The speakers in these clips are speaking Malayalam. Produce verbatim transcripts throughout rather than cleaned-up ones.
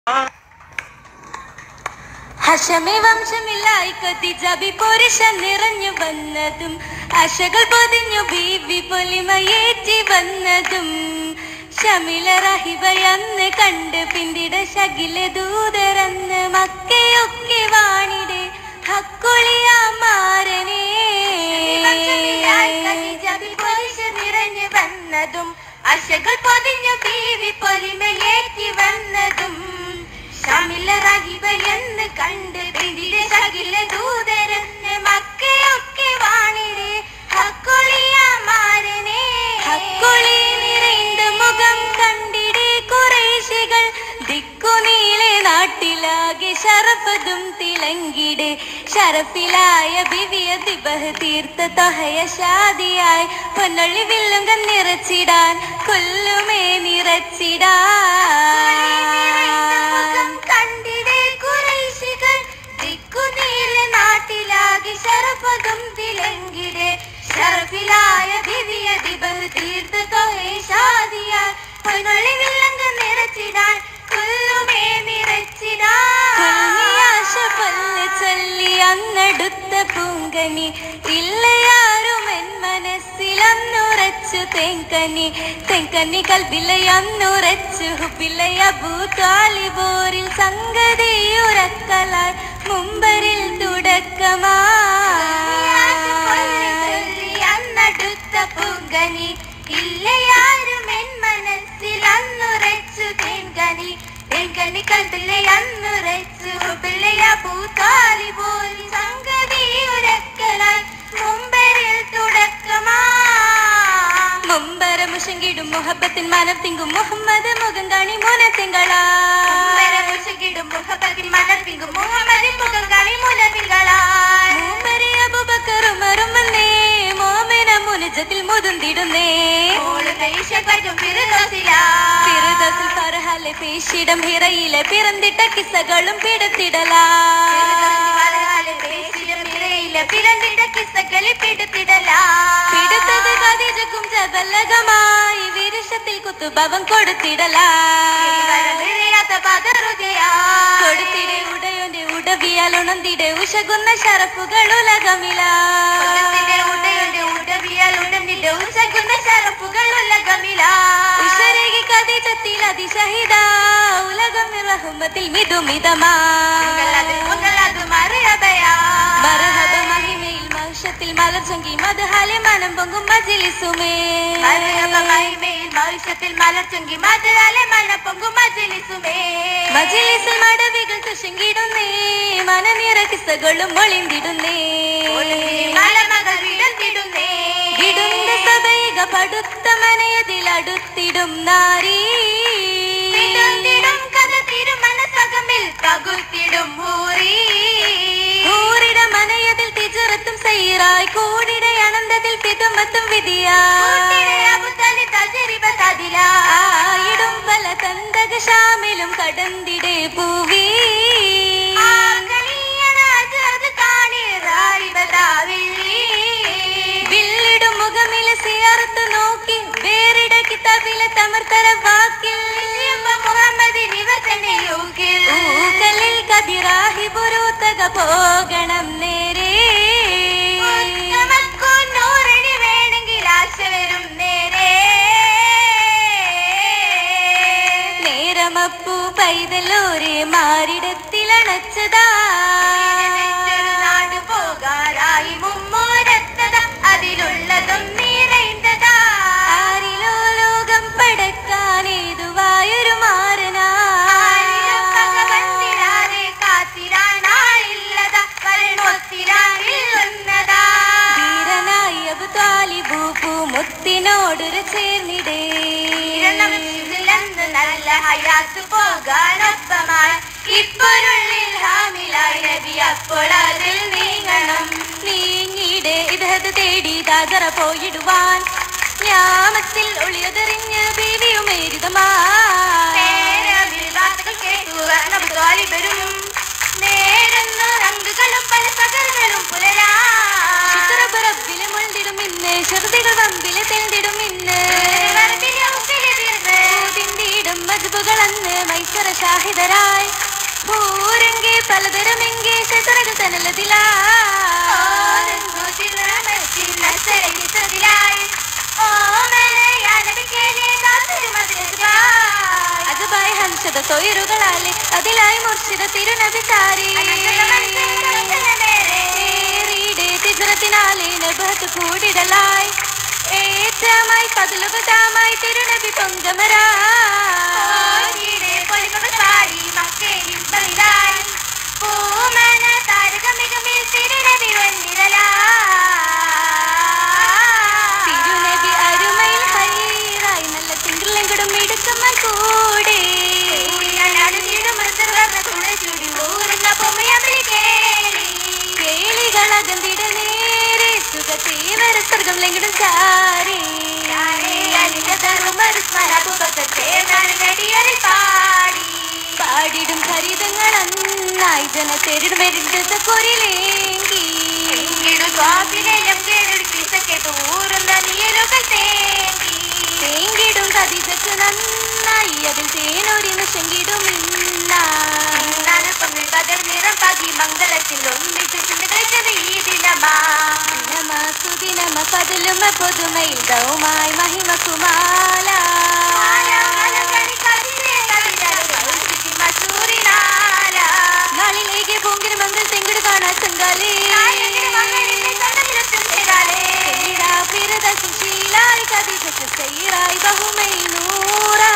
ഹശമി വംശമില്ലായി ഖദീജബി പുരുഷ നിറഞ്ഞു വന്നതും ആശകൾ പൊതിഞ്ഞു ബീവി പൊലിമയേറ്റി വന്നതും ഷമില റഹിബയന്ന് കണ്ട് പിന്തിട ശകില ദൂതരന്ന് മക്കയൊക്കെ വാണിടെ ഹക്കുളിയാ മാരനേ ഖദീജബി പുരുഷ നിറഞ്ഞു വന്നതും ആശകൾ പൊതിഞ്ഞു ബീവി പൊലിമയേറ്റി വന്നതും ഷമില റഹിബയന്ന് കണ്ട് പിന്തിട ശകില ദൂതരന്ന് മക്കയൊക്കെ വാണിടെ ഹക്കുളിയാ മാരനേ ഹക്കുളി നിറൈந்த മുഖം കണ്ടിടെ കുറേശികൾ ദിക്കുനീളെ നാട്ടിലാകെ ശറഫതും തിളങ്ങിടെ ശറഫിലായ ബിവിയ ദിബഹ് തീർത്ത തൊഹയ ഷാദിയായി പൊന്നൊളി വില്ലുങ്ക നിറച്ചിടാൻ കൊല്ലുമേ നിറച്ചിടാൻ കണ്ടിടെ കുറേശികൾ ദിക്കുനീളെ നാട്ടിലാകെ ശറഫതും തിളങ്ങിടെ ശറഫിലായ ബിവിയ ദിബഹ് തീർത്ത തൊഹയ ഷാദിയായി പൊന്നൊളി വില്ലുങ്ക നിറച്ചിടാൻ കൊല്ലുമേ നിറച്ചിടാൻ ആശ പല്ല് ചൊല്ലി അങ്ങടുത്ത പൂങ്കനി ഇല്ലയാരും എൻ മനസ്സിലന്നുറച്ചു തെങ്കനി തെങ്കനി കൽബിലയന്നുറച്ചു ഹുബിലയ അബൂ താലിബോരിൽ സംഗതിയുറക്കലായി മുമ്പരിൽ തുടക്കമായി അന്നടുത്ത പൂങ്കനി ഇല്ലയാരും എൻ മനസ്സിലന്നുറച്ചു തെങ്കനി തെങ്കനി കൽബിലയന്നുറച്ചു ഹുബിലയ അബൂ താലിബോരിൽ സംഗതിയുറക്കലായി മുമ്പരിൽ തുടക്കമായി മുമ്പരമുഷങ്കിടും മുഹബത്തിൻ മനം തിങ്കും മുഹമ്മദ് മുഖം കാണി മൂന തിങ്കളാ മുമ്പരമുഷങ്കിടും മുഹബത്തിൻ മനം തിങ്കും മുഹമ്മദ് മുഖം കാണി മൂന തിങ്കളാ മുമ്പരി അബൂബക്കർ ഉമറും വന്നേ മോമിന മുനജത്തിൽ മുതുന്തിടുന്നേ ഫിർദൗസിൽ ഫർഹാലെ പേശിടം ഹിറയിലെ പിറന്നിട്ട കിസ്സകളും പിടുത്തിടലാ പിടുത്തത് ഖദീജക്കും ജബലകമായി വിരുഷത്തിൽ കുത്തുഭവം കൊടുത്തിടലാ കൊടുത്തിടെ ഉടയോന്റെ ഉടവിയാൽ ഉണർന്നിടെ ഉശകുന്ന ശറഫുകൾ ഉലകമിലാ ഉശരേകി ഖദീജത്തിൽ അതിശഹിദ ഉലകം റഹ്മത്തിൽ മിതുമിതമാ മർഹബ മഹിമയിൽ മൗഷത്തിൽ മലർച്ചെങ്കി മദ്ഹാലെ മനം പൊങ്കും മജ്ലിസുമേ മജ്ലിസിൽ മടവികൾ തുശങ്കിടുന്നേ മനനിറ കിസ്സകളും ഒളിന്തിടുന്നേ ഇടുന്ന സഭയിക പടുത്ത മനയതിൽ അടുത്തിടും നാരീ കഥ തിരുമനസകമിൽ പകുത്തിടും ഹൂറി ഹൂറിട മനയതിൽ തിജറത്തും സൈറായി കൂടിട അനന്തത്തിൽ പിതുമത്തും വിധിയായിടും പല തന്തക ശാമിലും കടന്തിടെ പൂവി വില്ലിടും മുഖമിലെ സിയാറത്ത് നോക്കി വേറിട കിതാബിലെ തമർത്തര വാക്കിൽ ൂക്കലിൽ കതിറാഹി പുറത്തക പോകണം നേരെ വേണമെങ്കിൽ ആശ വരും നേരെ നേരമപ്പൂ പൈതലോരെ മാറിടത്തിലണച്ചതാ നാട് പോകാറായി മുമ്മൂരത്തതാ അതിലുള്ളതും നിറൈന്തതാ ആരിലോ ലോകം പടക്കാനേതുവായൊരു മാറനാ മുത്തിനോടൊരു ചേർന്നിടേ നല്ല ഹയാത്ത് പോകാനൊപ്പമായി ഇപ്പൊരുള്ളിൽ ഹാമിലായി നബി അപ്പോൾ അതിൽ നീങ്ങണം നീങ്ങിടെ ഇതത് തേടി താജറ പോയിടുവാൻ യാമത്തിൽ ഒളിയതെറിഞ്ഞ് ബീവിയുമേരിതമായി വരും നേരുന്ന റങ്കുകളും പല പകലുകളും പുലരാ ചിത്രപുറപ്പിലെ മുൾതിടും ഇന്ന് ചെറുതികൾ വമ്പിലെ തെളിതിടും ഇന്ന് മജുബുകളന്ന് മൈസറ ഷാഹിദരായി പൂരങ്കെ പലതരമെങ്കെ ശതറകൾ തനല്ലതിലായി അതുബായി ഹംസത തൊയറുകളാലെ അതിലായി മുർഷിദ തിരുനബി സാരി തിജറത്തിനാലെ നബഹത്ത് കൂടിടലായി ഏറ്റമായി പതിലുപതാമായി തിരുനബി പൊങ്കമരായി പൂമന താരകമികമിൽ തിരുനബി വന്നിരലായി തിരുനബി അരുമയിൽ ഹൈറായി നല്ല തിങ്കളെങ്കിലും മിടുക്കമ്മ കൂടെ കേളികളകന്തിട നേരെ സുഖതീവര സ്വർഗം ലെങ്കിലും ചാരി പാടിടും ഹരിതങ്ങൾ അന്നായി ജന തെരിടും വരുന്നത് കൊരിലേങ്കി തേങ്കിടും കതിജക്ക് നന്നായി അതിൽ തേനൊരി നിശങ്കിടും നിറം പകി മംഗളത്തിൽ ഒന്നിച്ച് സുദിനമ പതിലുമ പൊതുമയിൽ ദൗമായി മഹിമ കുമാല നാളിലേക്ക് പൊങ്കിന് മംഗൾ തെങ്കിട് കാണാൻ ചെങ്കാലേ ശീലായി കതിജക്ക് സൈറായി ബഹുമൈ നൂറാ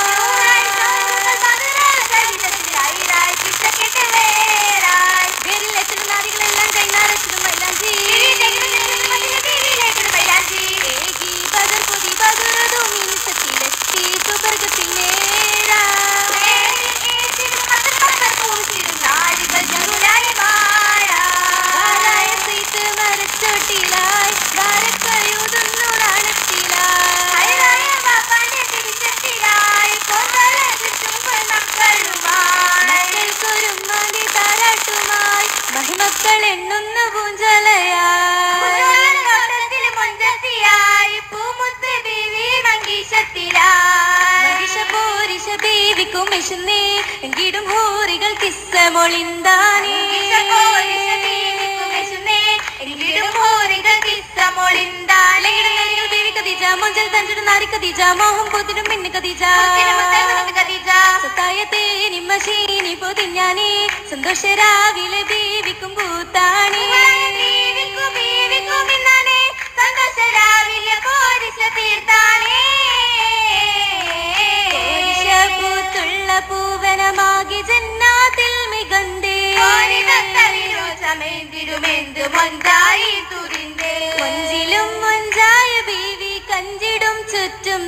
നാരികളെല്ലാം കൈനാരച്ചിടും മൈലാഞ്ചി ഏകി ബദർ പൊതി ബദുറതും ഇൻസത്തിലെത്തി സുബർഗത്തിൽ നേരാ മരച്ചോട്ടിലായി വാരക്കഴുതുന്നു നാണത്തിലായി മക്കൾക്കൊരുമാണ്ടി താരാട്ടുമായി മഹിമക്കൾ എണ്ണുന്ന പൂഞ്ചലയായി പൂമുത്ത് ബീവി മംഗീഷത്തിലായിഷ ബീവിക്കും വിശുന്നേ എങ്കിടും ഹൂറികൾ കിസ്സ മൊളിന്താനേ മൊഞ്ചൽ തഞ്ചിടും നാരി കദീജ മോഹം പൊതിടും മിന്നു കദീജ സത്തായത്തെ നിമ്മശീനി പൊതിഞ്ഞാനേ സന്തോഷരാവിലെ ബീവിക്കും പൂത്താണി പൂത്തുള്ള പൂവനമാകി ജന്നാത്തിൽ മികന്തേ മൊഞ്ചിലും മൊഞ്ചായ ബീവി കഞ്ചിടും ചുറ്റും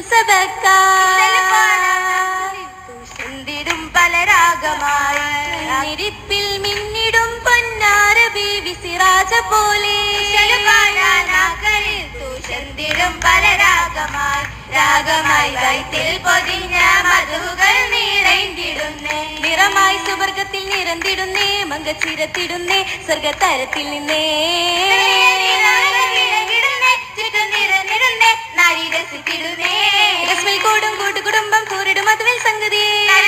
സബക്കാണ്ടിടും പലരാഗമായി നിരിപ്പിൽ മിന്നിടും പൊന്നാര ബീവി സിറാജ പോലെ ും പലരാഗമായി രാഗമായി വൈത്തിൽ പൊതിഞ്ഞ മധുകൾ നിറൈന്തിടുന്നേ നിറമായി സുവർഗത്തിൽ നിറന്തിടുന്നേ മങ്കച്ചിരത്തിടുന്നേ സ്വർഗതരത്തിൽ നിന്നേ രസ്മിൽ കൂടും കൂട്ടുകുടുംബം കൂറിടും അതുവിൽ സംഗതി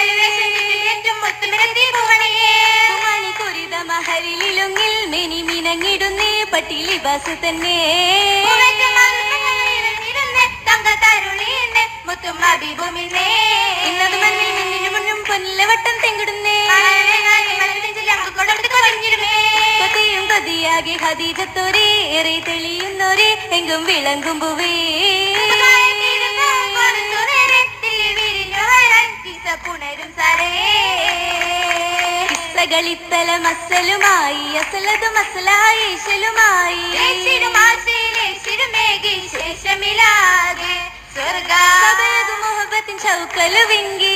കുരിത മഹരിലുങ്ങിൽ മെനി മിനങ്ങിടുന്നേ പട്ടിലി ബസ് തന്നെ ഇന്നത് മണ്ണിൽ മിന്നിനു മുന്നും പൊന്നിലവട്ടം തെങ്കിടുന്നേ കൊതിയും കൊതിയാകെ ഖദീജത്തോരേ ഏറെ തെളിയുന്നോരേ എങ്കും വിളങ്ങും പൂവേ കിസ്സകളിത്തല മസലുമായി അസലതു മസലായി ശലുമായി മുഹബത്തിൻ ചൗക്കലു വിങ്കി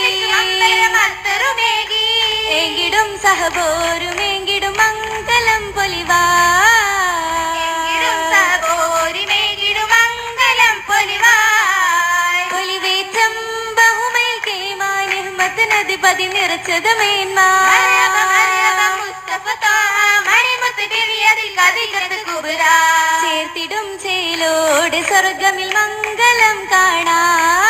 എങ്കിടും സഹബോരുമെങ്കിടും മംഗലം പൊലിവാ പൊലിവേറ്റം ബഹുമയിൽ കേമാൻ നിഹ്മത്ത് നദിപതി നിറച്ചത് മേന്മാ ചേർത്തിടും ചേലോട് സ്വർഗമിൽ മംഗലം കാണാ